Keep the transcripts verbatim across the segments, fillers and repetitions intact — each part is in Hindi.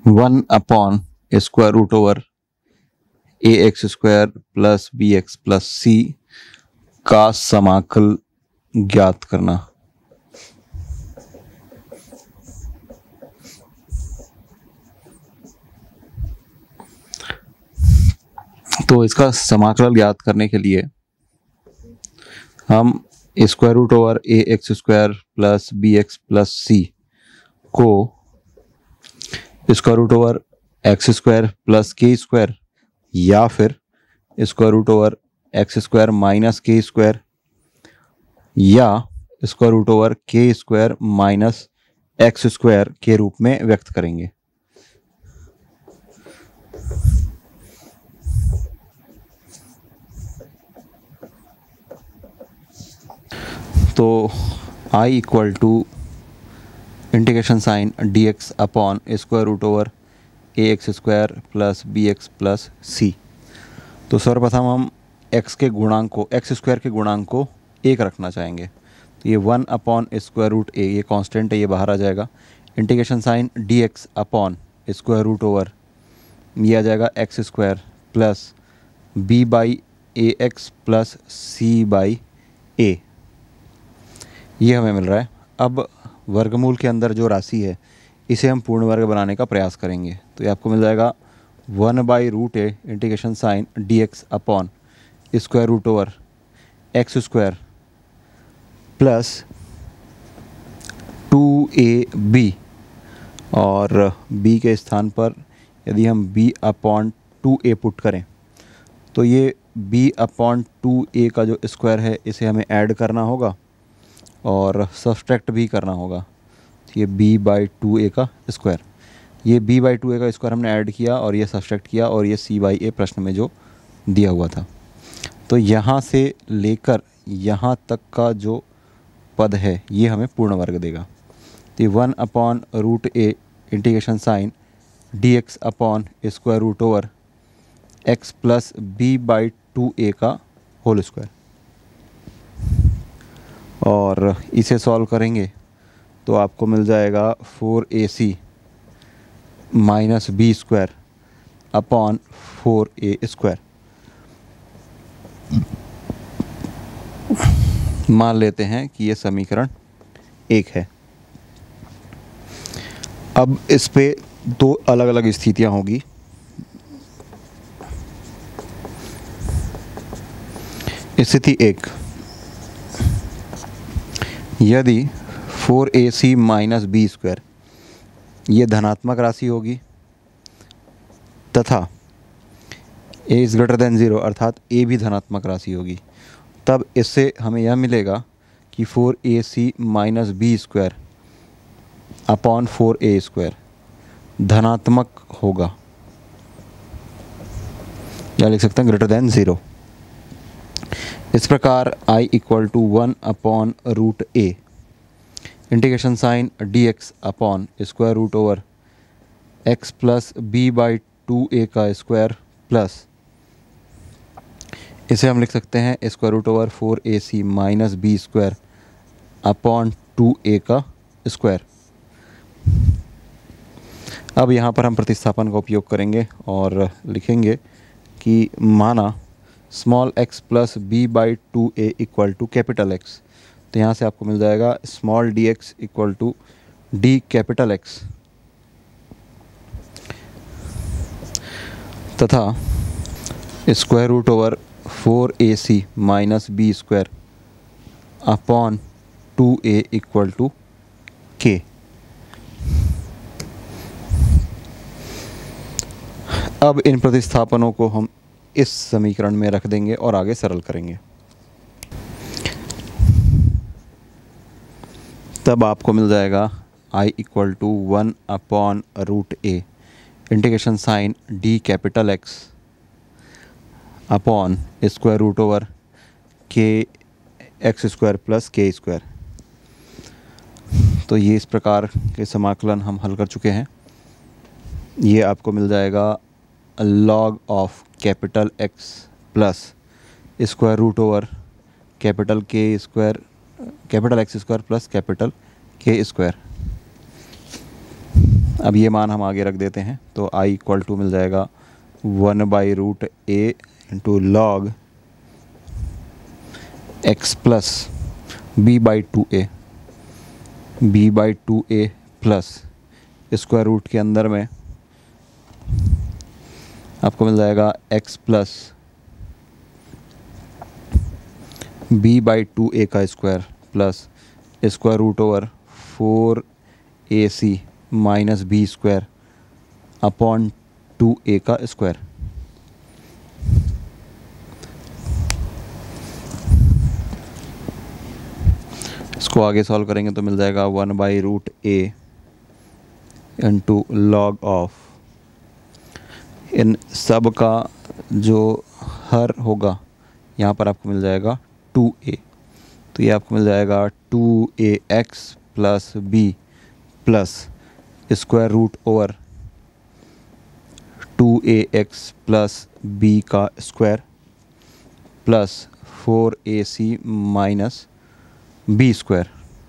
One upon square root over a x square plus b x plus c का समाकल ज्ञात करना। तो इसका समाकलन ज्ञात करने के लिए हम square root over a x square plus b x plus c को square root over x square plus k square या फिर square root over x square minus k square या square root over k square minus x square के रूप में व्यक्त करेंगे। तो i equal to integration sign d x upon square root over a x square plus b x plus c. तो सर्वप्रथम हम x के गुणांक को एक्स स्क्वायर के गुणांक को एक रखना चाहेंगे। तो ये one upon square root a, ये कांस्टेंट है, ये बाहर आ जाएगा। Integration sign d x upon square root over ये आ जाएगा x square plus b by a x plus c by a, ये हमें मिल रहा है। अब वर्गमूल के अंदर जो राशि है इसे हम पूर्ण वर्ग बनाने का प्रयास करेंगे। तो ये आपको मिल जाएगा one by root a integration sign d x upon square root over x square plus two a b, और b के स्थान पर यदि हम b upon two a put करें तो ये b अपॉन टू ए का जो स्क्वायर है इसे हमें ऐड करना होगा और सब्सट्रैक्ट भी करना होगा। तो ये b बाई टू ए का स्क्वायर, ये b बाई टू ए का स्क्वायर हमने ऐड किया और ये सब्सट्रैक्ट किया, और ये c बाई ए प्रश्न में जो दिया हुआ था। तो यहाँ से लेकर यहाँ तक का जो पद है ये हमें पूर्ण वर्ग देगा। तो one upon root a integration sign d x upon square root over x plus b by two a का होल स्क्वायर, और इसे सॉल्व करेंगे तो आपको मिल जाएगा four a c minus b square upon four a square. मान लेते हैं कि ये समीकरण एक है। अब इस पे दो अलग अलग स्थितियां होगी। स्थिति एक, यदि four a c minus b square ये धनात्मक राशि होगी तथा a is greater than zero अर्थात a भी धनात्मक राशि होगी, तब इससे हमें यह मिलेगा कि four a c minus b square upon four a square धनात्मक होगा, या लिख सकते हैं ग्रेटर देन ज़ीरो। इस प्रकार i equal to one upon root a integration sign d x upon square root over x plus b by two a का स्क्वायर प्लस, इसे हम लिख सकते हैं square root over four a c minus b square upon two a का स्क्वायर। अब यहाँ पर हम प्रतिस्थापन का उपयोग करेंगे और लिखेंगे कि माना small x plus b by two a equal to capital x. तो यहाँ से आपको मिल जाएगा small d x equal to d capital x तथा square root over four a c minus b square upon two a equal to k. अब इन प्रतिस्थापनों को हम इस समीकरण में रख देंगे और आगे सरल करेंगे। तब आपको मिल जाएगा i equal to one upon root a integration sign d capital x upon square root over k x square plus k square. तो ये इस प्रकार के समाकलन हम हल कर चुके हैं। ये आपको मिल जाएगा log of capital x plus square root over capital k square capital x square plus capital k square. अब ये मान हम आगे रख देते हैं, तो i इक्वल टू मिल जाएगा one by root a into log x plus b by two a b by two a plus square root के अंदर में आपको मिल जाएगा x plus b by two a का square plus square root over four a c minus b square upon two a का स्क्वायर। इसको आगे सॉल्व करेंगे तो मिल जाएगा one by root a into log of, इन सब का जो हर होगा यहाँ पर आपको मिल जाएगा टू ए, तो ये आपको मिल जाएगा two a x plus b plus square root over two a x plus b का square plus four a c minus b square.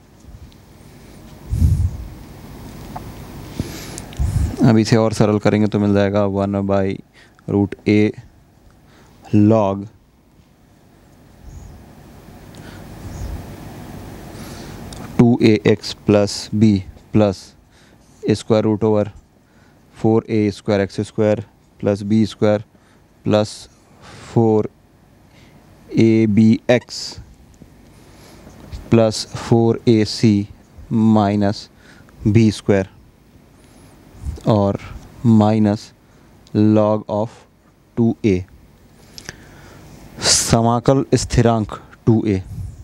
अब इसे और सरल करेंगे तो मिल जाएगा one by root a log two a x plus b plus square root over four a square x square plus b square plus four a b x plus four a c minus b square और minus log of two a समाकल स्थिरांक two a.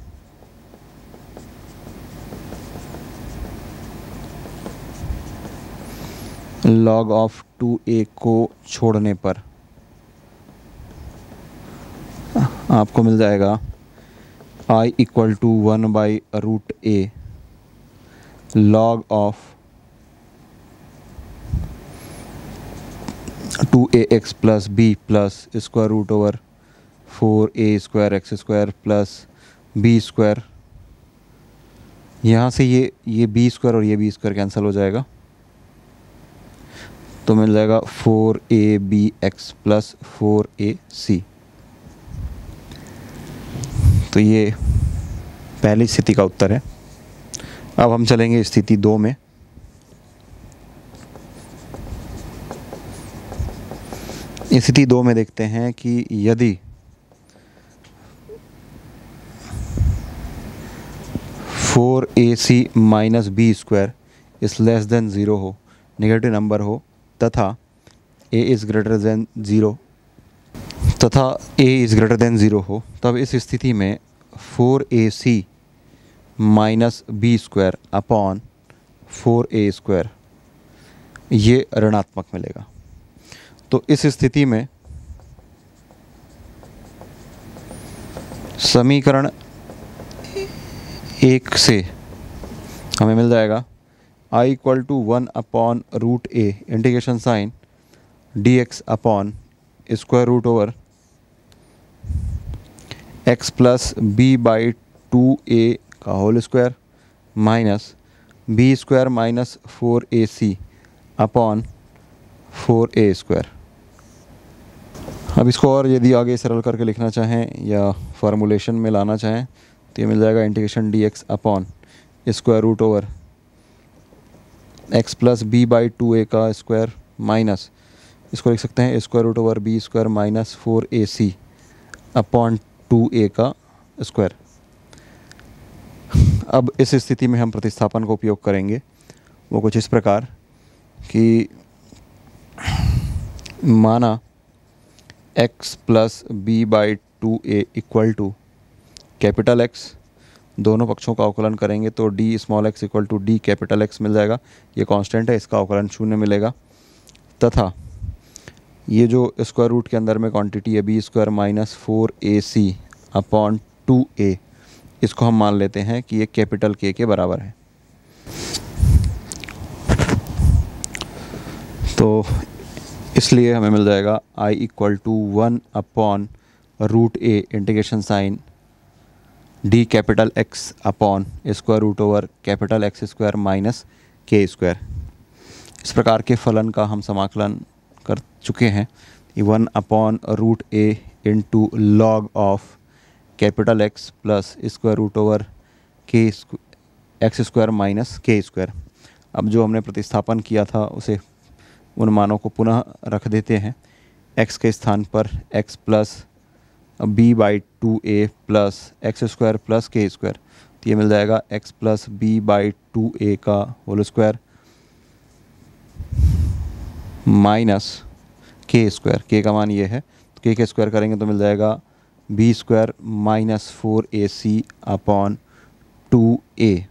Log of two a को छोड़ने पर आपको मिल जाएगा i equal to one by root a log of two a x plus b plus square root over four a square x square plus b square. यहाँ से ये ये बी स्क्वायर और ये बी स्क्वायर कैंसिल हो जाएगा, तो मिल जाएगा four a b x plus four a c. तो ये पहली स्थिति का उत्तर है। अब हम चलेंगे स्थिति दो में। स्थिति दो में देखते हैं कि यदि four a c minus b square is less than zero हो, नेगेटिव नंबर हो, तथा a is greater than zero तथा a is greater than zero हो, तब इस स्थिति में four a c minus b square upon four a square ये ऋणात्मक मिलेगा। तो इस स्थिति में समीकरण एक से हमें मिल जाएगा i equal to one upon root a integration sign d x upon square root over x plus b by two a का whole square minus b square minus four a c upon four a square. अब इसको और यदि आगे सरल करके लिखना चाहें या फार्मूलेशन में लाना चाहें तो ये मिल जाएगा integration d x upon square root over x plus b by two a का स्क्वायर माइनस, इसको लिख सकते हैं square root over b square minus four a c upon two a का स्क्वायर। अब इस स्थिति में हम प्रतिस्थापन का उपयोग करेंगे, वो कुछ इस प्रकार कि माना x plus b by two a equal to capital X, दोनों पक्षों का अवकलन करेंगे तो d small x equal to d capital X मिल जाएगा। ये कांस्टेंट है, इसका अवकलन शून्य मिलेगा, तथा ये जो स्क्वायर रूट के अंदर में क्वांटिटी है b square minus four a c upon two a, इसको हम मान लेते हैं कि ये कैपिटल K के बराबर है। तो इसलिए हमें मिल जाएगा i equal to one upon root a integration sign d capital X upon square root over capital X square minus k square. इस प्रकार के फलन का हम समाकलन कर चुके हैं। One upon root a into log of capital x plus square root over k x square minus k square. अब जो हमने प्रतिस्थापन किया था उसे उन मानों को पुनः रख देते हैं। x के स्थान पर x plus b by two a plus x square plus k square, तो ये मिल जाएगा x plus b by two a का whole square minus k square. K का मान ये है, तो के के स्क्वायर करेंगे तो मिल जाएगा b square minus four a c upon two a.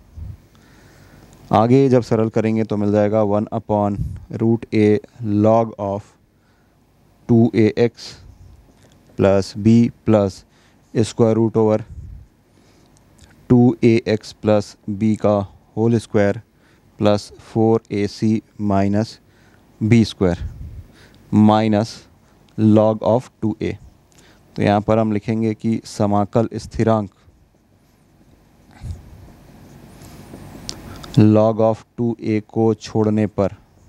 आगे जब सरल करेंगे तो मिल जाएगा one upon root a log of two a x plus b plus square root over two a x plus b का whole square plus four a c minus b square minus log of two a. तो यहाँ पर हम लिखेंगे कि समाकल स्थिरांक लॉग ऑफ टू ए को छोड़ने पर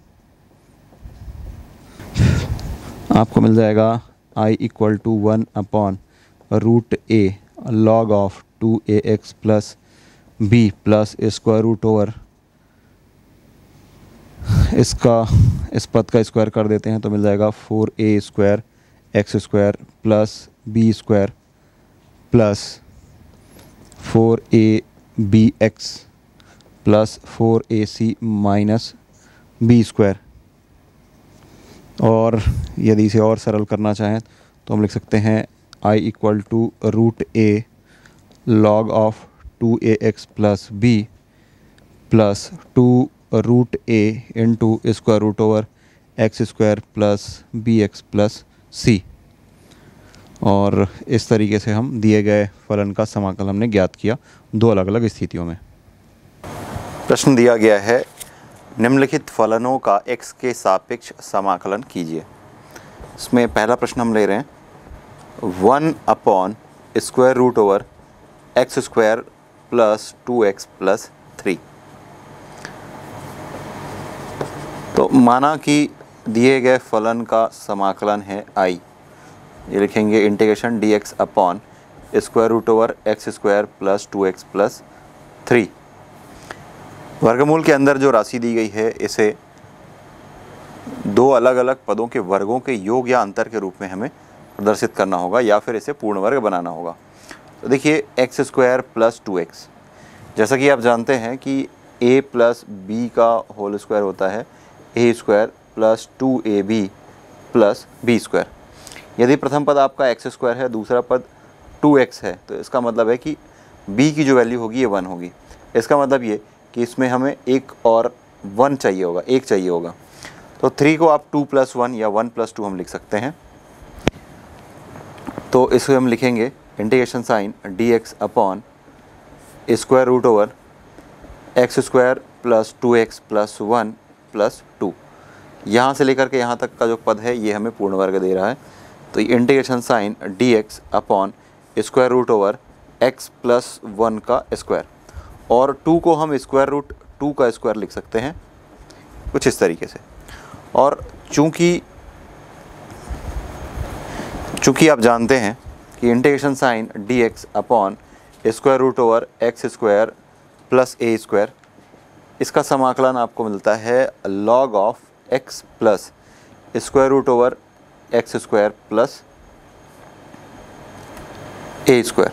आपको मिल जाएगा i equal to one upon root a log of two a x plus b plus square root over, इसका इस पद का स्क्वायर कर देते हैं तो मिल जाएगा four a square x square plus b square plus four a b x plus four a c minus b square. और यदि इसे और सरल करना चाहें तो हम लिख सकते हैं i equal to root a log of two a x plus b plus two root a into square root over x square plus b x plus c. और इस तरीके से हम दिए गए फलन का समाकल हमने ज्ञात किया दो अलग अलग स्थितियों में। प्रश्न दिया गया है निम्नलिखित फलनों का x के सापेक्ष समाकलन कीजिए। इसमें पहला प्रश्न हम ले रहे हैं one upon square root over x square plus two x plus three. तो माना कि दिए गए फलन का समाकलन है i, ये लिखेंगे integration d x upon square root over x square plus two x plus three. वर्गमूल के अंदर जो राशि दी गई है इसे दो अलग अलग पदों के वर्गों के योग या अंतर के रूप में हमें प्रदर्शित करना होगा या फिर इसे पूर्ण वर्ग बनाना होगा। तो देखिए x square plus two x, जैसा कि आप जानते हैं कि a प्लस बी का होल स्क्वायर होता है a square plus two a b plus b square. यदि प्रथम पद आपका एक्स स्क्वायर है, दूसरा पद टू एक्स है, तो इसका मतलब है कि b की जो वैल्यू होगी ये वन होगी। इसका मतलब ये कि इसमें हमें एक और वन चाहिए होगा, एक चाहिए होगा। तो थ्री को आप टू प्लस वन या वन प्लस टू हम लिख सकते हैं। तो इसे हम लिखेंगे integration sign d x upon square root over x square plus two x plus one plus two. यहाँ से लेकर के यहाँ तक का जो पद है ये हमें पूर्ण वर्ग दे रहा है। तो ये integration sign d x upon square root over x plus one का स्क्वायर, और टू को हम स्क्वायर रूट टू का स्क्वायर लिख सकते हैं कुछ इस तरीके से। और चूंकि चूंकि आप जानते हैं कि integration sign d x upon square root over x square plus a square, इसका समाकलन आपको मिलता है log of x plus square root over x square plus a square.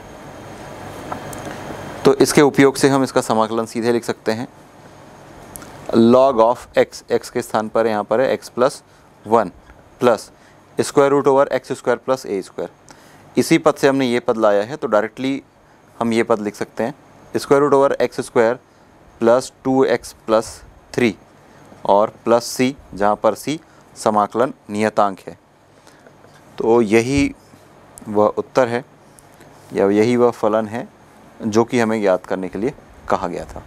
तो इसके उपयोग से हम इसका समाकलन सीधे लिख सकते हैं लॉग ऑफ एक्स, एक्स के स्थान पर यहाँ पर है x plus one plus square root over x square plus a square. इसी पद से हमने ये पद लाया है तो डायरेक्टली हम ये पद लिख सकते हैं square root over x square plus two x plus three और प्लस सी, जहाँ पर सी समाकलन नियतांक है। तो यही वह उत्तर है या यही वह फलन है जो कि हमें याद करने के लिए कहा गया था।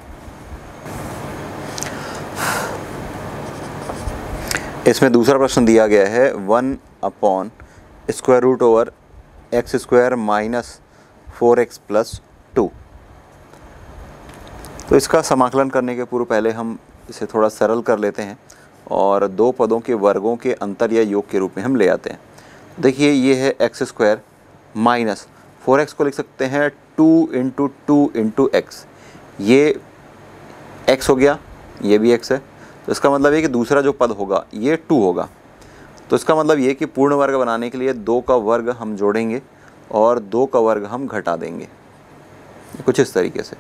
इसमें दूसरा प्रश्न दिया गया है one upon square root over x square minus four x plus two. तो इसका समाकलन करने के पूर्व पहले हम इसे थोड़ा सरल कर लेते हैं और दो पदों के वर्गों के अंतर या योग के रूप में हम ले आते हैं। देखिए ये है x square minus four x को लिख सकते हैं two into two into x. ये एक्स हो गया, ये भी एक्स है, तो इसका मतलब ये कि दूसरा जो पद होगा ये टू होगा। तो इसका मतलब ये कि पूर्ण वर्ग बनाने के लिए दो का वर्ग हम जोड़ेंगे और दो का वर्ग हम घटा देंगे, कुछ इस तरीके से।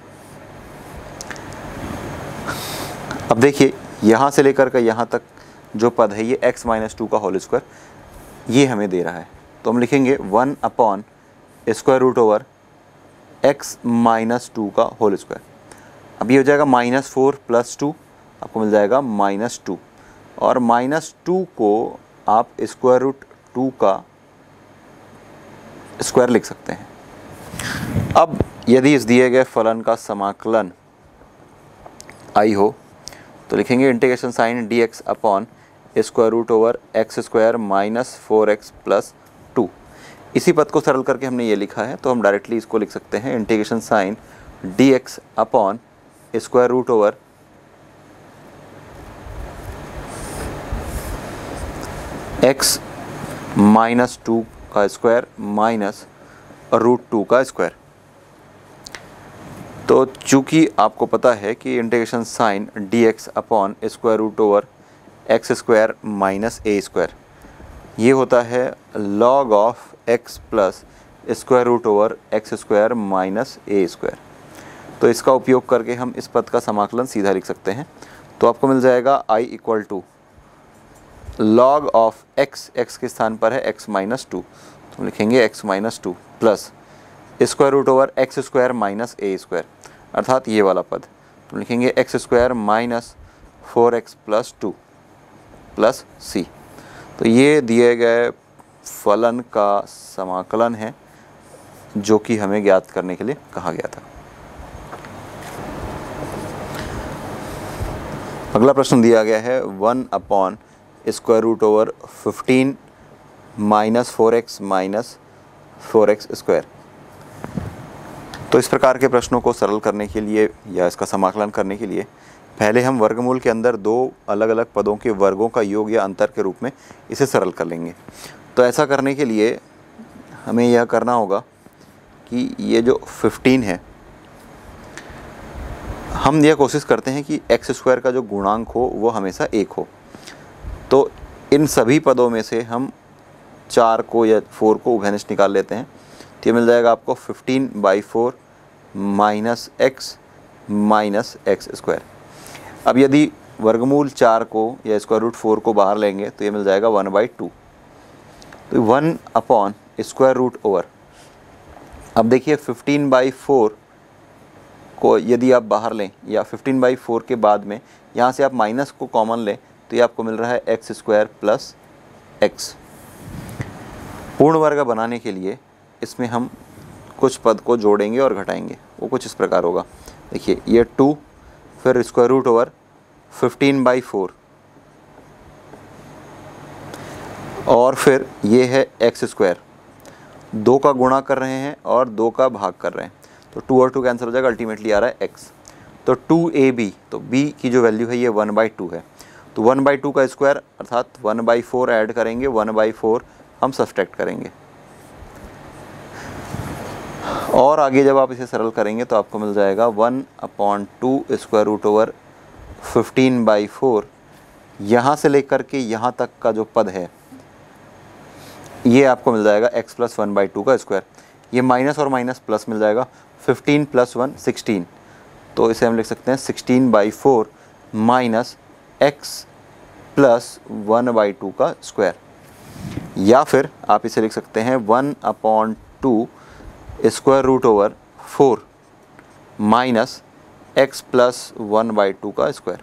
अब देखिए यहाँ से लेकर के यहाँ तक जो पद है ये x माइनस टू का होल स्क्वायर ये हमें दे रहा है, तो हम लिखेंगे one upon square root over x minus two का होल स्क्वायर। अब ये हो जाएगा माइनस फोर प्लस टू, आपको मिल जाएगा माइनस टू, और माइनस टू को आप स्क्वायर रूट टू का स्क्वायर लिख सकते हैं। अब यदि इस दिए गए फलन का समाकलन आई हो तो लिखेंगे integration sign d x upon square root over x square minus four x plus two. इसी पद को सरल करके हमने ये लिखा है, तो हम डायरेक्टली इसको लिख सकते हैं integration sign d x upon square root over x minus two का स्क्वायर माइनस रूट टू का स्क्वायर। तो चूँकि आपको पता है कि integration sign d x upon square root over x square minus a square ये होता है log of x plus square root over x square minus a square. तो इसका उपयोग करके हम इस पद का समाकलन सीधा लिख सकते हैं। तो आपको मिल जाएगा i equal to log of x, x के स्थान पर है एक्स माइनस टू, तो लिखेंगे x minus two plus square root over x square minus a square, अर्थात ये वाला पद, तो लिखेंगे x square minus four x plus two plus c. तो ये दिए गए फलन का समाकलन है जो कि हमें ज्ञात करने के लिए कहा गया था। अगला प्रश्न दिया गया है one upon square root over fifteen minus four x minus four x square. तो इस प्रकार के प्रश्नों को सरल करने के लिए या इसका समाकलन करने के लिए पहले हम वर्गमूल के अंदर दो अलग अलग पदों के वर्गों का योग या अंतर के रूप में इसे सरल कर लेंगे। तो ऐसा करने के लिए हमें यह करना होगा कि ये जो फिफ्टीन है, हम यह कोशिश करते हैं कि एक्स स्क्वायर का जो गुणांक हो वो हमेशा एक हो। तो इन सभी पदों में से हम चार को या फोर को उभयनिष्ठ निकाल लेते हैं, तो ये मिल जाएगा आपको fifteen by four minus x minus x square. अब यदि वर्गमूल चार को या स्क्वायर रूट फोर को बाहर लेंगे तो ये मिल जाएगा वन बाई टू, तो one upon square root over. अब देखिए फिफ्टीन बाई फोर को यदि आप बाहर लें या फिफ्टीन बाई फोर के बाद में यहाँ से आप माइनस को कॉमन लें तो ये आपको मिल रहा है एक्स स्क्वायर प्लस एक्स। पूर्ण वर्ग बनाने के लिए इसमें हम कुछ पद को जोड़ेंगे और घटाएंगे, वो कुछ इस प्रकार होगा। देखिए ये टू, फिर square root over fifteen by four, और फिर ये है एक्स स्क्वायर। दो का गुणा कर रहे हैं और दो का भाग कर रहे हैं, तो टू और टू कैंसिल हो जाएगा, अल्टीमेटली आ रहा है एक्स। तो टू ए बी, तो बी की जो वैल्यू है ये वन बाई टू है, तो वन बाई टू का स्क्वायर अर्थात वन बाई फोर ऐड करेंगे, वन बाई फोर हम सब्सट्रैक्ट करेंगे। और आगे जब आप इसे सरल करेंगे तो आपको मिल जाएगा one upon two square root over fifteen by four. यहाँ से लेकर के यहाँ तक का जो पद है ये आपको मिल जाएगा x plus one by two का स्क्वायर। ये माइनस और माइनस प्लस मिल जाएगा, फिफ्टीन प्लस वन सिक्सटीन, तो इसे हम लिख सकते हैं sixteen by four minus x plus one by two का स्क्वायर। या फिर आप इसे लिख सकते हैं one upon two square root over four minus x plus one by two का स्क्वायर।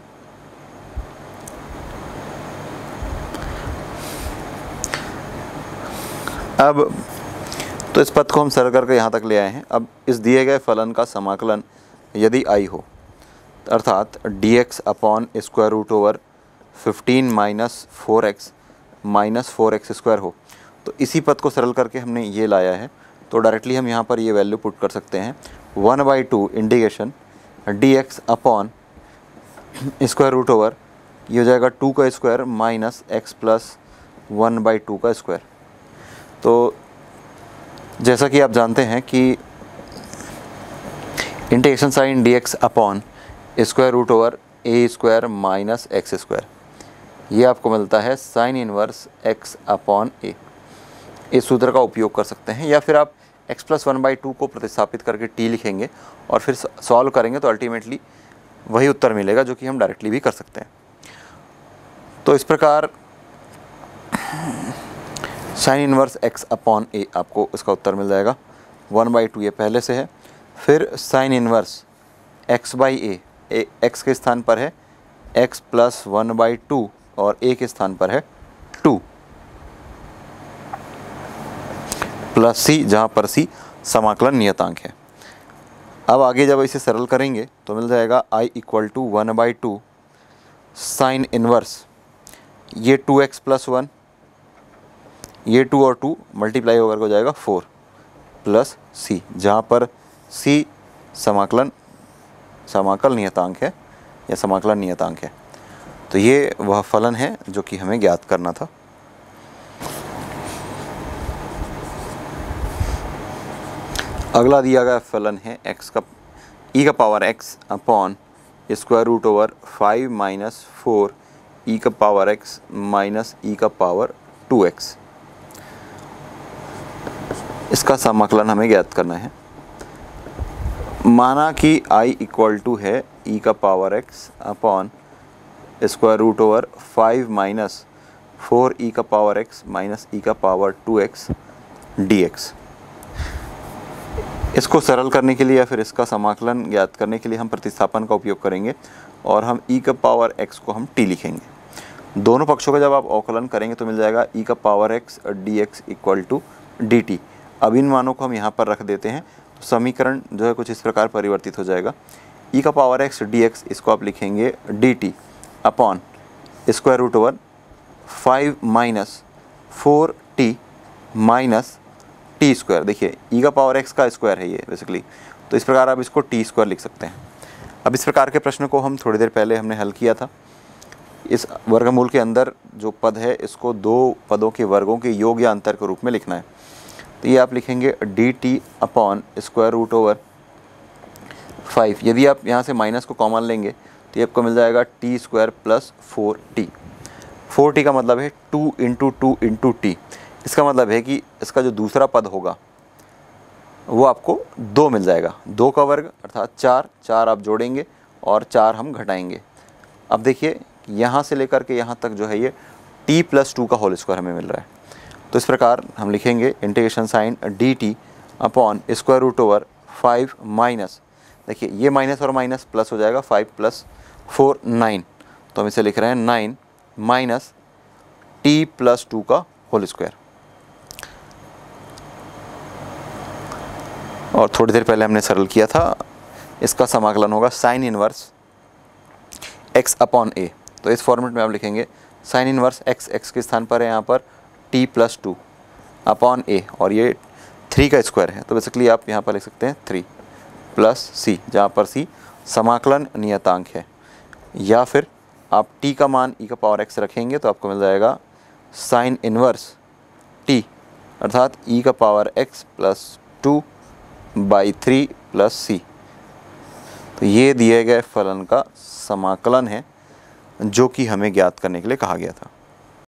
अब तो इस पद को हम सरल करके यहाँ तक ले आए हैं। अब इस दिए गए फलन का समाकलन यदि आई हो अर्थात d x upon square root over fifteen minus four x minus four x square हो, तो इसी पद को सरल करके हमने ये लाया है। तो डायरेक्टली हम यहाँ पर ये वैल्यू पुट कर सकते हैं one by two integration d x upon square root over ये हो जाएगा टू का square minus x plus one by two का स्क्वायर। तो जैसा कि आप जानते हैं कि integration sign d x upon square root over a square minus x square, ये आपको मिलता है sine inverse x upon a. इस सूत्र का उपयोग कर सकते हैं, या फिर आप x plus one by two को प्रतिस्थापित करके t लिखेंगे और फिर सॉल्व करेंगे तो अल्टीमेटली वही उत्तर मिलेगा, जो कि हम डायरेक्टली भी कर सकते हैं। तो इस प्रकार sine inverse x upon a आपको इसका उत्तर मिल जाएगा। वन बाई टू ये पहले से है, फिर sine inverse x by a, a x के स्थान पर है x plus one by two और a के स्थान पर है टू, प्लस सी, जहाँ पर सी समाकलन नियतांक है। अब आगे जब इसे सरल करेंगे तो मिल जाएगा i equal to one by two sine inverse ये टू एक्स प्लस वन, ये टू और टू मल्टीप्लाई होकर हो जाएगा फोर, प्लस सी, जहाँ पर सी समाकलन समाकल नियतांक है या समाकलन नियतांक है। तो ये वह फलन है जो कि हमें ज्ञात करना था। अगला दिया गया फलन है x का e का power x upon square root over five minus four e का पावर x माइनस ई का पावर टू एक्स। इसका समाकलन हमें ज्ञात करना है। माना कि i इक्वल टू है e का power x upon square root over five minus four e का पावर x माइनस ई का power two x d x. इसको सरल करने के लिए या फिर इसका समाकलन ज्ञात करने के लिए हम प्रतिस्थापन का उपयोग करेंगे और हम e का पावर x को हम t लिखेंगे। दोनों पक्षों का जब आप अवकलन करेंगे तो मिल जाएगा e का power x d x equal to d t. अब इन मानों को हम यहाँ पर रख देते हैं तो समीकरण जो है कुछ इस प्रकार परिवर्तित हो जाएगा। e का पावर x डी एक्स, इसको आप लिखेंगे d t upon square root over five minus four t minus t square. देखिए e का पावर x का स्क्वायर है ये बेसिकली, तो इस प्रकार आप इसको टी स्क्वायर लिख सकते हैं। अब इस प्रकार के प्रश्न को हम थोड़ी देर पहले हमने हल किया था। इस वर्गमूल के अंदर जो पद है इसको दो पदों के वर्गों के योग या अंतर के रूप में लिखना है। तो ये आप लिखेंगे d t upon square root over five. यदि आप यहाँ से माइनस को कॉमन लेंगे तो ये आपको मिल जाएगा t square plus four t. Four t का मतलब है two into two into t. इसका मतलब है कि इसका जो दूसरा पद होगा वो आपको दो मिल जाएगा। दो का वर्ग अर्थात चार, चार आप जोड़ेंगे और चार हम घटाएंगे। अब देखिए यहाँ से लेकर के यहाँ तक जो है ये t प्लस टू का होल स्क्वायर हमें मिल रहा है। तो इस प्रकार हम लिखेंगे integration sign d t upon square root over five minus, देखिए ये माइनस और माइनस प्लस हो जाएगा, फाइव प्लस फोर नाइन, तो हम इसे लिख रहे हैं nine minus t plus two का होल स्क्वायर। और थोड़ी देर पहले हमने सरल किया था, इसका समाकलन होगा sine inverse x upon a. तो इस फॉर्मेट में आप लिखेंगे साइन इनवर्स x, x के स्थान पर है यहाँ पर t plus two upon a, और ये थ्री का स्क्वायर है तो बेसिकली आप यहाँ पर लिख सकते हैं थ्री प्लस सी, जहाँ पर सी समाकलन नियतांक है। या फिर आप t का मान e का पावर x रखेंगे तो आपको मिल जाएगा साइन इनवर्स t अर्थात e का power x plus two by three plus c. तो ये दिए गए फलन का समाकलन है जो कि हमें ज्ञात करने के लिए कहा गया था।